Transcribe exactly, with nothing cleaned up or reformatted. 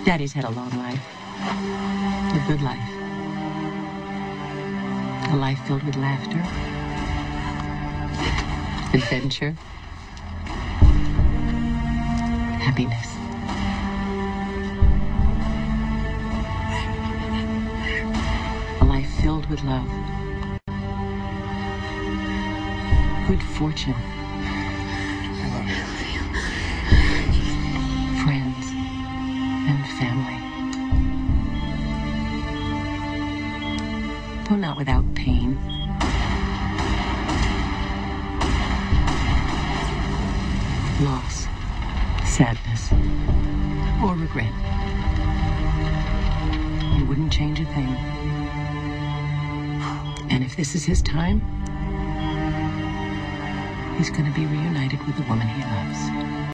Daddy's had a long life. A good life. A life filled with laughter, adventure, happiness. A life filled with love, good fortune, friends, and family. Though not without pain. Loss, sadness, or regret. He wouldn't change a thing. And if this is his time, he's going to be reunited with the woman he loves.